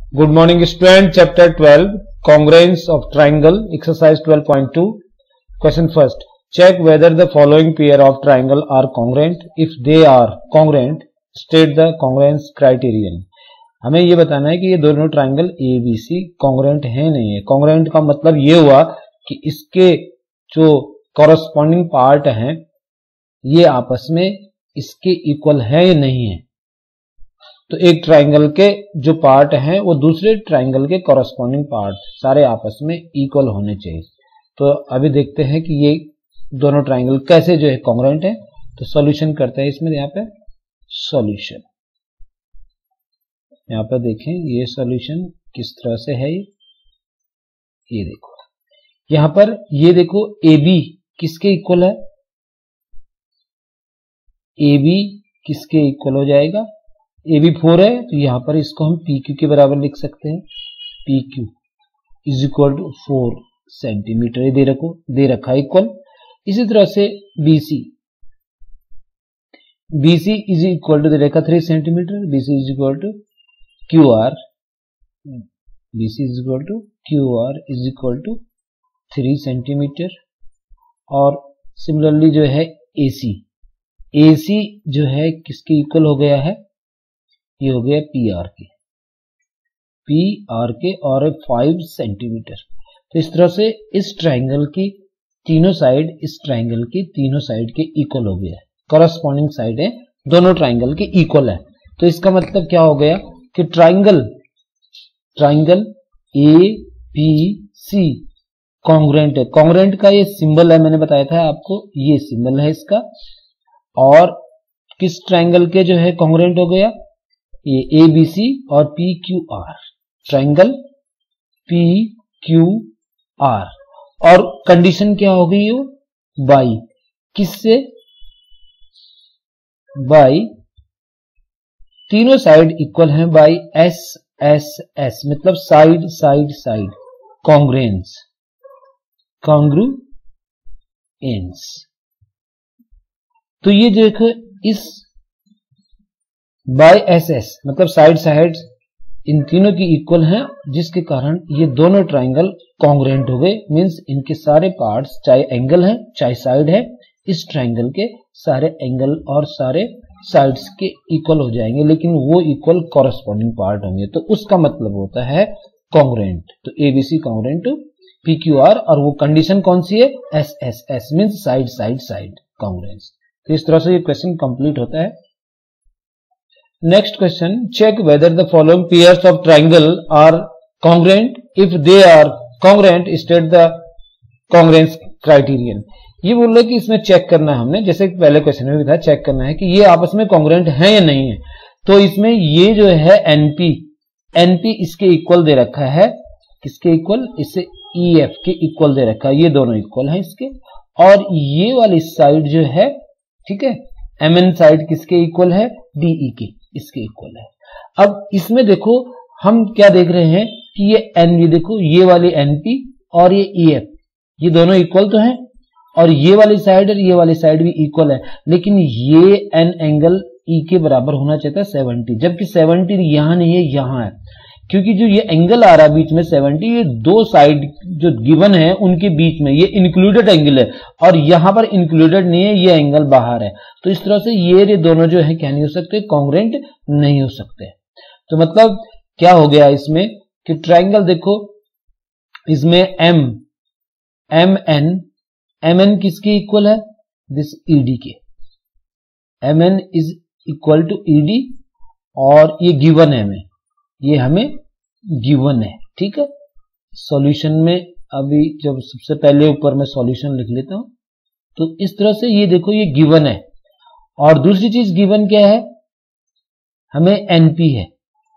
Good morning student, chapter 12 congruence of triangle, exercise 12.2. Question first, check whether the following pair of triangle are congruent. If they are congruent, state the congruence criterion. हमें ये बताना है कि ये दोनों triangle ABC congruent है नहीं है। कॉन्ग्रुएंट का मतलब ये हुआ कि इसके जो कॉरस्पॉन्डिंग पार्ट हैं ये आपस में इसके इक्वल है या नहीं है। तो एक ट्राइंगल के जो पार्ट हैं वो दूसरे ट्राइंगल के कॉरस्पॉन्डिंग पार्ट सारे आपस में इक्वल होने चाहिए। तो अभी देखते हैं कि ये दोनों ट्राइंगल कैसे जो है कॉन्ग्रुएंट है। तो सॉल्यूशन करते हैं इसमें। यहाँ पे सॉल्यूशन, यहाँ पर देखें ये सॉल्यूशन किस तरह से है। ये देखो यहाँ पर, ये देखो AB किसके इक्वल है, AB किसके इक्वल हो जाएगा, AB 4 है तो यहां पर इसको हम PQ के बराबर लिख सकते हैं। PQ is equal to 4 centimetre ये दे रखा है इक्वल। इसी तरह से BC इज इक्वल टू दे रखा 3 centimetre. BC is equal to QR, BC is equal to QR is equal to 3 centimetre. और सिमिलरली जो है AC जो है किसके इक्वल हो गया है, ये हो गया PR के और 5 सेंटीमीटर। तो इस तरह से इस ट्राइंगल की तीनों साइड इस ट्राइंगल की तीनों साइड के इक्वल हो गया है। कॉरस्पॉन्डिंग साइड है दोनों ट्राइंगल के इक्वल है। तो इसका मतलब क्या हो गया कि ट्राइंगल ABC कॉन्ग्रुएंट है। कॉन्ग्रुएंट का ये सिंबल है, मैंने बताया था आपको, ये सिंबल है इसका। और किस ट्राइंगल के जो है कॉन्ग्रुएंट हो गया, ये ABC और PQR, ट्राइंगल PQR। और कंडीशन क्या हो गई हो, बाई किससे, बाई तीनों साइड इक्वल हैं, बाई SSS मतलब साइड कॉन्ग्रुएंस। तो ये देखो इस बाय SS मतलब साइड इन तीनों की इक्वल हैं, जिसके कारण ये दोनों ट्राइंगल कॉन्ग्रुएंट हो गए। मींस इनके सारे पार्ट्स चाहे एंगल है चाहे साइड है, इस ट्राइंगल के सारे एंगल और सारे साइड्स के इक्वल हो जाएंगे, लेकिन वो इक्वल कॉरस्पॉन्डिंग पार्ट होंगे। तो उसका मतलब होता है कॉन्ग्रुएंट। तो ABC कॉन्ग्रुएंट टू PQR, और वो कंडीशन कौन सी है, SSS मींस साइड कॉन्ग्रुएंस। तो इस तरह से ये क्वेश्चन कंप्लीट होता है। Next question, check whether the following pairs of triangle are congruent. If they are congruent, state the congruence criterion. ये बोल रहे कि इसमें चेक करना है हमने, जैसे पहले क्वेश्चन में भी था, चेक करना है कि ये आपस में कॉन्ग्रुएंट है या नहीं है। तो इसमें ये जो है NP इसके इक्वल दे रखा है, किसके इक्वल, इससे EF के इक्वल दे रखा है, ये दोनों इक्वल हैं इसके। और ये वाली साइड जो है, ठीक है, MN साइड किसके इक्वल है, DE के, इसके इक्वल है। अब इसमें देखो हम क्या देख रहे हैं कि ये ये देखो ये वाली NP और ये EF ये दोनों इक्वल तो हैं, और ये वाली साइड और ये वाली साइड भी इक्वल है, लेकिन ये N एंगल E के बराबर होना चाहिए था 70, जबकि 70 यहां नहीं है, यहां है। क्योंकि जो ये एंगल आ रहा है बीच में 70, ये दो साइड जो गिवन है उनके बीच में ये इंक्लूडेड एंगल है, और यहां पर इंक्लूडेड नहीं है, ये एंगल बाहर है। तो इस तरह से ये दोनों जो है क्या नहीं हो सकते, कॉन्ग्रुएंट नहीं हो सकते। तो मतलब क्या हो गया इसमें कि ट्राइंगल देखो, इसमें MN किसके इक्वल है, दिस ED के, MN is equal to ED, और ये गिवन है हमें, ये हमें गिवन है, ठीक है। सॉल्यूशन में अभी जब सबसे पहले ऊपर मैं सॉल्यूशन लिख लेता हूं, तो इस तरह से ये देखो ये गिवन है। और दूसरी चीज गिवन क्या है, हमें NP है,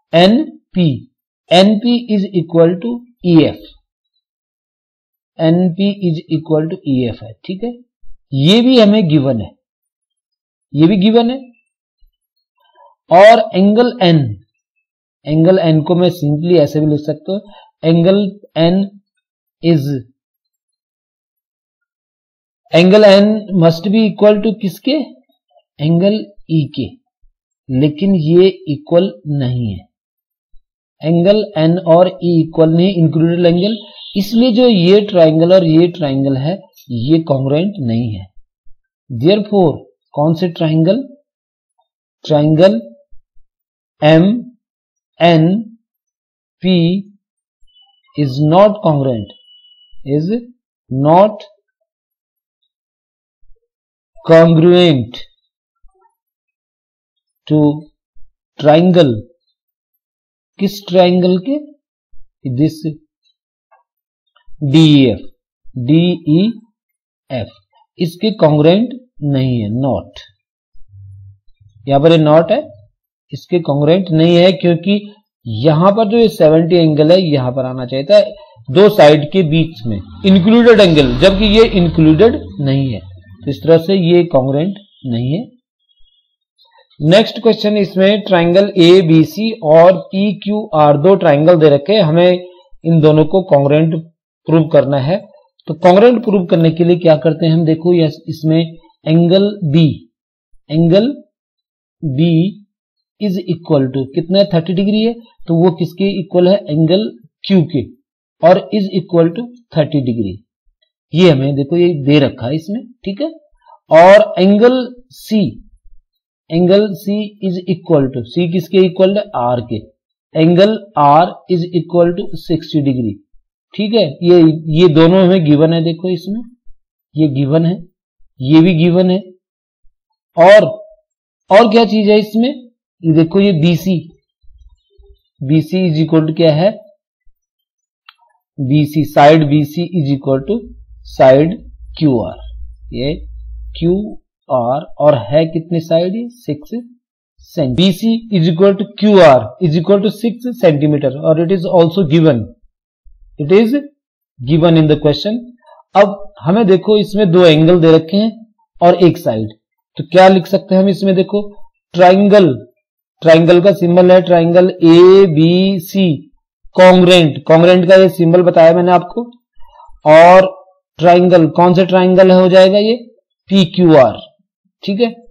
NP is equal to EF, NP is equal to EF है, ठीक है। ये भी हमें गिवन है, ये भी गिवन है। और एंगल N को मैं सिंपली ऐसे भी लिख सकता हूं, angle N must be equal to किसके, एंगल E के, लेकिन ये इक्वल नहीं है। एंगल एन और ई इक्वल नहीं, इंक्लूडेड एंगल, इसलिए जो ये ट्राइंगल और ये ट्राइंगल है ये कॉन्ग्रुएंट नहीं है। देयरफॉर कौन से triangle, triangle M N P is not congruent, is not congruent to triangle, किस ट्राइंगल के, दिस DEF, DEF इसके कॉन्ग्रुएंट नहीं है, नॉट, यहां पर नॉट है, इसके कॉन्ग्रुएंट नहीं है, क्योंकि यहां पर जो ये 70 एंगल है यहां पर आना चाहिए था दो साइड के बीच में, इंक्लूडेड एंगल, जबकि ये इंक्लूडेड नहीं है, तो इस तरह से ये कॉन्ग्रुएंट नहीं है। नेक्स्ट क्वेश्चन, इसमें ट्राइंगल ए बी सी और पी क्यू आर दो ट्राइंगल दे रखे हैं, हमें इन दोनों को कॉन्ग्रुएंट प्रूव करना है। तो कॉन्ग्रुएंट प्रूव करने के लिए क्या करते हैं हम, देखो इसमें angle B is equal to कितना, 30 डिग्री है, तो वो किसके इक्वल है, एंगल क्यू के, और इज इक्वल टू 30 डिग्री, ये हमें देखो ये दे रखा है इसमें, ठीक है। और angle C is equal to, C किसके इक्वल है, आर के, angle R is equal to 60 degree, ठीक है। ये दोनों हमें गिवन है, देखो इसमें ये गिवन है, ये भी गिवन है, और क्या चीज है इसमें, ये देखो ये BC इज इक्वल टू क्या है, BC side BC is equal to side QR, ये QR और है कितने side, 6 centimetre, BC is equal to QR is equal to 6 centimetre, और it is also given, it is given in the question. अब हमें देखो इसमें दो एंगल दे रखे हैं और एक साइड, तो क्या लिख सकते हैं हम इसमें, देखो ट्राइंगल का सिंबल है, ट्राइंगल ABC कॉन्ग्रुएंट का ये सिंबल बताया मैंने आपको, और ट्राइंगल कौन सा ट्राइंगल हो जाएगा, ये PQR, ठीक है,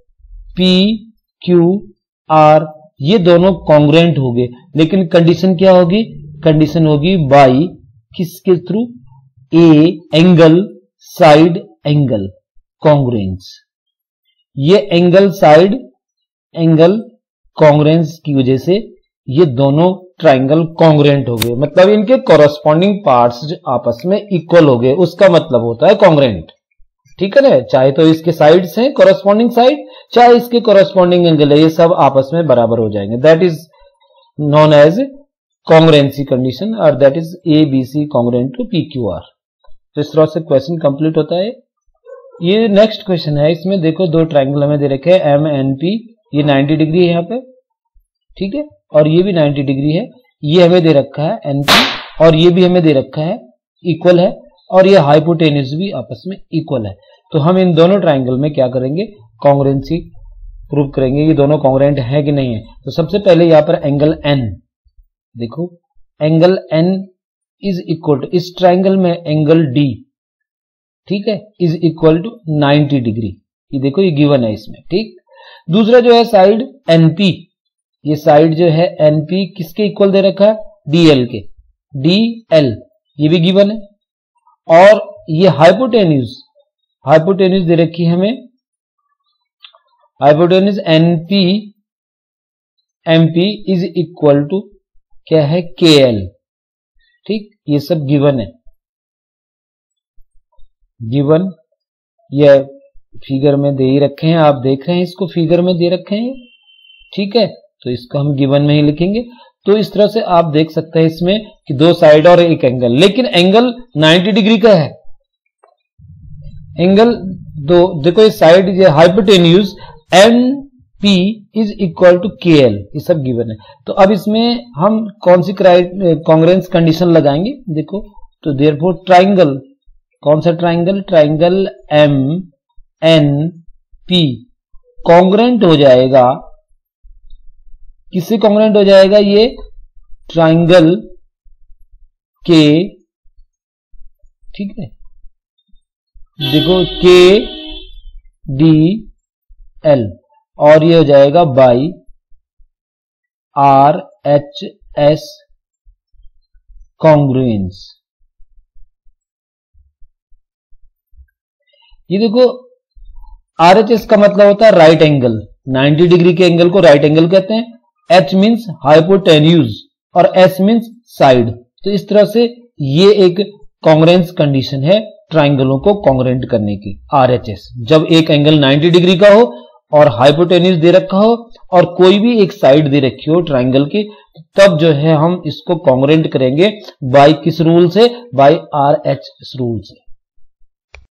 PQR, ये दोनों कॉन्ग्रुएंट हो गए, लेकिन कंडीशन क्या होगी, कंडीशन होगी बाई किसके through, a angle side angle congruence, ये एंगल साइड एंगल कॉन्ग्रुएंस की वजह से ये दोनों ट्राइंगल कॉन्ग्रुएंट हो गए, मतलब इनके कॉरस्पॉन्डिंग पार्ट्स जो आपस में इक्वल हो गए, उसका मतलब होता है कॉन्ग्रुएंट, ठीक है ना। चाहे तो इसके साइड्स हैं कॉरस्पॉन्डिंग साइड, चाहे इसके कॉरस्पॉन्डिंग एंगल है, ये सब आपस में बराबर हो जाएंगे, that is known as congruency condition, और that is ABC congruent to PQR। तो इस तरह से क्वेश्चन कंप्लीट होता है। ये नेक्स्ट क्वेश्चन है, इसमें देखो दो ट्राइंगल हमें दे रखे हैं MNP, ये 90 डिग्री है यहाँ पे, ठीक है, और ये भी 90 डिग्री है, ये हमें दे रखा है NP, और ये भी हमें दे रखा है इक्वल है, और ये हाइपोटेन्यूज भी आपस में इक्वल है। तो हम इन दोनों ट्राइंगल में क्या करेंगे, कॉन्ग्रुएंसी प्रूव करेंगे, ये दोनों कॉन्ग्रुएंट है कि नहीं है। तो सबसे पहले यहाँ पर एंगल N, देखो angle N is equal to, इस ट्राइंगल में एंगल D, ठीक है, इज इक्वल टू 90 डिग्री, ये देखो ये गिवन है इसमें, ठीक। दूसरा जो है साइड NP, ये साइड जो है NP किसके इक्वल दे रखा है, DL के, DL ये भी गिवन है, और ये हाइपोटेन्यूज दे रखी है हमें, hypotenuse MP is equal to क्या है, KL, ठीक, ये सब गिवन है, गिवन ये फिगर में दे ही रखे हैं, आप देख रहे हैं इसको फिगर में दे रखे हैं, ठीक है, तो इसको हम गिवन में ही लिखेंगे। तो इस तरह से आप देख सकते हैं इसमें कि दो साइड और एक एंगल, लेकिन एंगल 90 डिग्री का है, एंगल दो, देखो ये साइड, ये hypotenuse NP is equal to KL, ये सब गिवन है। तो अब इसमें हम कौन सी कॉन्ग्रुएंस कंडीशन लगाएंगे, देखो, तो देयरफॉर ट्राइंगल, कौन सा ट्राइंगल, ट्राइंगल MNP कॉन्ग्रुएंट हो जाएगा, किससे कॉन्ग्रुएंट हो जाएगा, ये ट्राइंगल के, ठीक है, देखो KDL, और ये हो जाएगा बाई RHS कॉन्ग्रुएंस। ये देखो RHS का मतलब होता है राइट एंगल, 90 डिग्री के एंगल को राइट एंगल कहते हैं। H मीन्स हाइपोटेन्यूज और S मीन्स साइड। तो इस तरह से ये एक कॉन्ग्रुएंस कंडीशन है ट्राइंगलों को कॉन्ग्रुएंट करने की, RHS। जब एक एंगल 90 डिग्री का हो और हाइपोटेन्यूज दे रखा हो और कोई भी एक साइड दे रखी हो ट्राइंगल की, तब जो है हम इसको कॉन्ग्रुएंट करेंगे बाय किस रूल से, बाय RHS रूल से।